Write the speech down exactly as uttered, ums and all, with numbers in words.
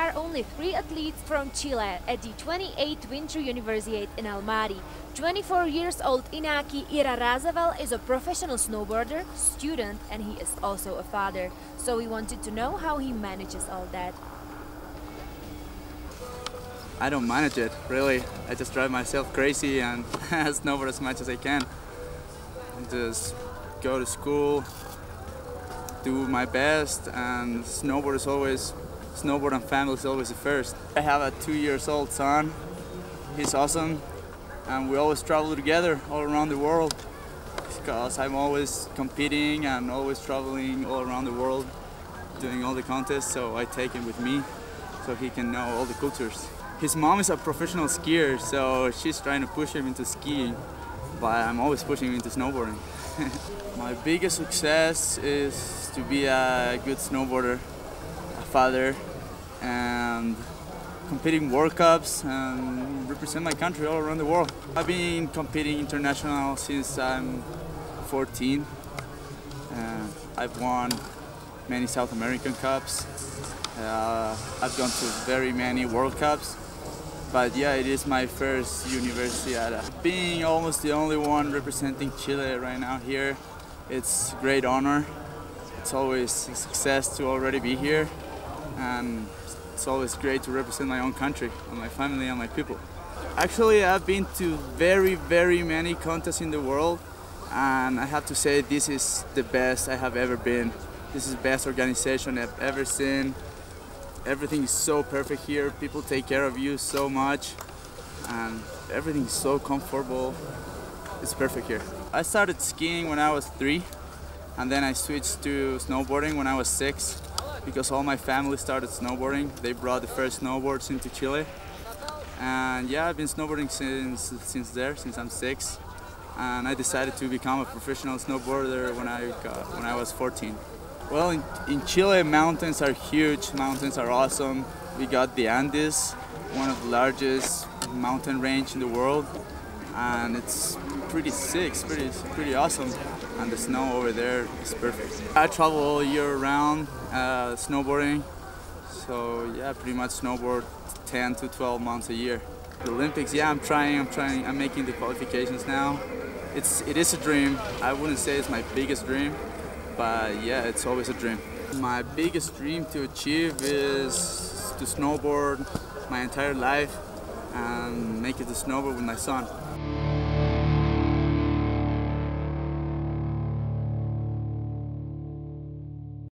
are only three athletes from Chile at the twenty-eighth Winter Universiade in Almaty. twenty-four years old Inaki Irarrázaval is a professional snowboarder, student, and he is also a father. So we wanted to know how he manages all that. I don't manage it, really. I just drive myself crazy and snowboard as much as I can. Just go to school, do my best, and snowboard is always, snowboard and family is always the first. I have a two years old son. He's awesome, and we always travel together all around the world because I'm always competing and always traveling all around the world, doing all the contests, so I take him with me so he can know all the cultures. His mom is a professional skier, so she's trying to push him into skiing, but I'm always pushing him into snowboarding. My biggest success is to be a good snowboarder, a father, and competing World Cups and represent my country all around the world. I've been competing international since I'm fourteen. Uh, I've won many South American Cups. Uh, I've gone to very many World Cups. But yeah, it is my first Universiade. Being almost the only one representing Chile right now here, it's a great honor. It's always a success to already be here, and it's always great to represent my own country and my family and my people. Actually, I've been to very, very many contests in the world, and I have to say this is the best I have ever been. This is the best organization I've ever seen. Everything is so perfect here. People take care of you so much, and everything is so comfortable. It's perfect here. I started skiing when I was three, and then I switched to snowboarding when I was six because all my family started snowboarding. They brought the first snowboards into Chile, and yeah, I've been snowboarding since since there, since I'm six, and I decided to become a professional snowboarder when I got, when I was fourteen. Well, in, in Chile, mountains are huge, mountains are awesome. We got the Andes, one of the largest mountain range in the world, and it's pretty sick, it's pretty, it's pretty awesome. And the snow over there is perfect. I travel all year round uh, snowboarding, so yeah, pretty much snowboard ten to twelve months a year. The Olympics, yeah, I'm trying, I'm trying, I'm making the qualifications now. It's, it is a dream. I wouldn't say it's my biggest dream, but yeah, it's always a dream. My biggest dream to achieve is to snowboard my entire life and make it to snowboard with my son.